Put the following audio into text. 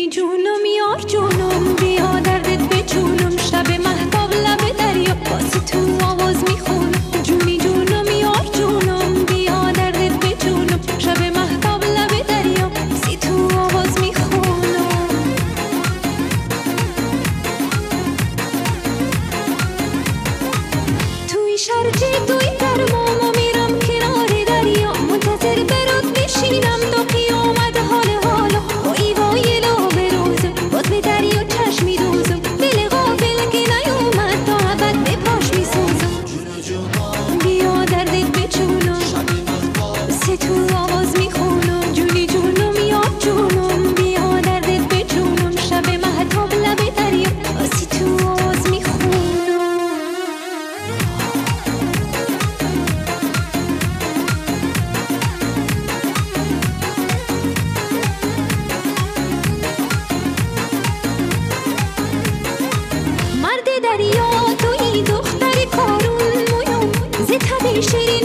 جونم یار جونم بیا دردت بچونم شب مهتاب لب دریا واسه تو آواز میخونم جونی جونم یار جونم بیا دردت بچونم شب مهتاب لب دریا واسه تو آواز میخونم توی شرجی توی درمامو میرم کنار دریا منتظر برات بشینم تا قیامت حال حالا وای وای لب روزم باز به دریا چشم میدوزم دل غافل که نیومد تا ابد به پاش میسوزم بیا دردت بچونم واسه تو آواز میخونم جونی جونم یار جونم بیا دردت بچونم شب مهتاب لب دریا واسه تو آواز میخونم دریا توی دختر کارون مویوم زی تبی شیرین